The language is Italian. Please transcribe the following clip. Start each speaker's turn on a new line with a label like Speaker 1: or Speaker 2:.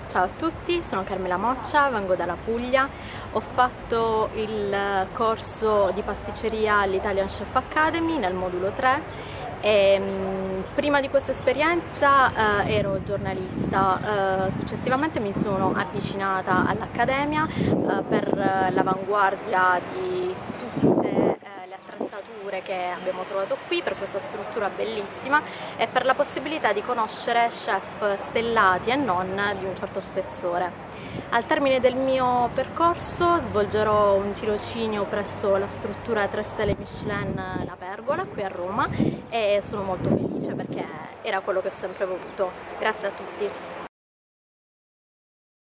Speaker 1: Ciao a tutti, sono Carmela Moccia, vengo dalla Puglia, ho fatto il corso di pasticceria all'Italian Chef Academy nel modulo 3 e prima di questa esperienza ero giornalista, successivamente mi sono avvicinata all'Accademia per l'avanguardia di tutte le attrezzature che abbiamo trovato qui, per questa struttura bellissima e per la possibilità di conoscere chef stellati e non di un certo spessore. Al termine del mio percorso svolgerò un tirocinio presso la struttura 3 stelle Michelin La Pergola qui a Roma e sono molto felice perché era quello che ho sempre voluto. Grazie a tutti.